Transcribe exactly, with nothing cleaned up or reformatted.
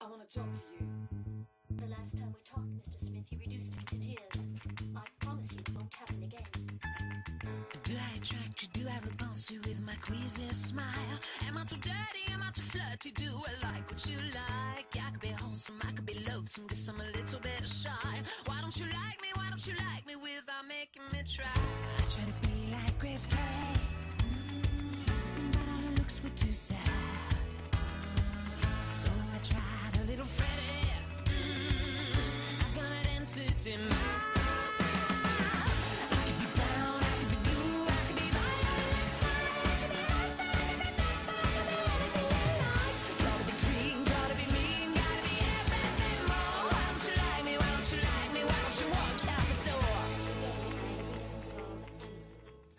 I want to talk to you. The last time we talked, Mister Smith, you reduced me to tears. I promise you it won't happen again. Do I attract you? Do I repulse you with my queasy smile? Am I too dirty? Am I too flirty? Do I like what you like? I could be wholesome, I could be loathsome, guess I'm a little bit shy. Why don't you like me? Why don't you like me without making me try? I try to be like Grace Kelly, mm, but all her looks were too sad.